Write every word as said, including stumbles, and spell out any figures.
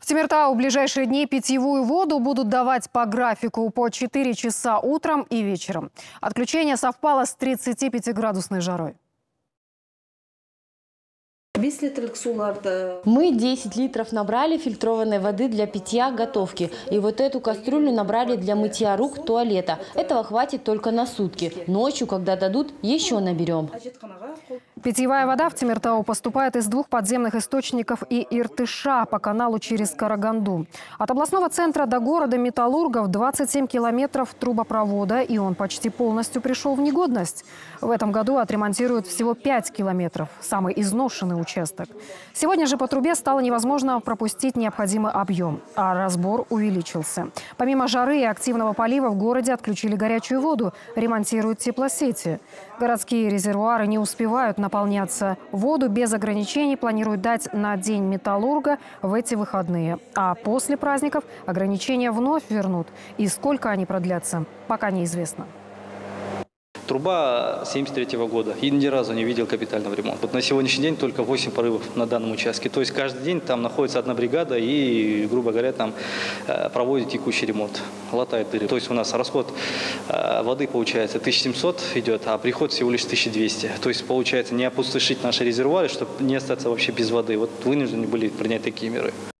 В Темиртау в ближайшие дни питьевую воду будут давать по графику по четыре часа утром и вечером. Отключение совпало с тридцатипятиградусной жарой. Мы десять литров набрали фильтрованной воды для питья, готовки. И вот эту кастрюлю набрали для мытья рук, туалета. Этого хватит только на сутки. Ночью, когда дадут, еще наберем. Питьевая вода в Темиртау поступает из двух подземных источников и Иртыша по каналу через Караганду. От областного центра до города Металлургов двадцать семь километров трубопровода, и он почти полностью пришел в негодность. В этом году отремонтируют всего пять километров, самый изношенный участок. Сегодня же по трубе стало невозможно пропустить необходимый объем, а разбор увеличился. Помимо жары и активного полива в городе отключили горячую воду, ремонтируют теплосети. Городские резервуары не успевают наполняться. Воду без ограничений планируют дать на День металлурга в эти выходные. А после праздников ограничения вновь вернут. И сколько они продлятся, пока неизвестно. Труба семьдесят третьего года. И ни разу не видел капитального ремонта. Вот на сегодняшний день только восемь порывов на данном участке. То есть каждый день там находится одна бригада и, грубо говоря, там проводит текущий ремонт, латает дыры. То есть у нас расход воды получается тысяча семьсот идет, а приход всего лишь тысяча двести. То есть получается не опустошить наши резервуары, чтобы не остаться вообще без воды. Вот вынуждены были принять такие меры.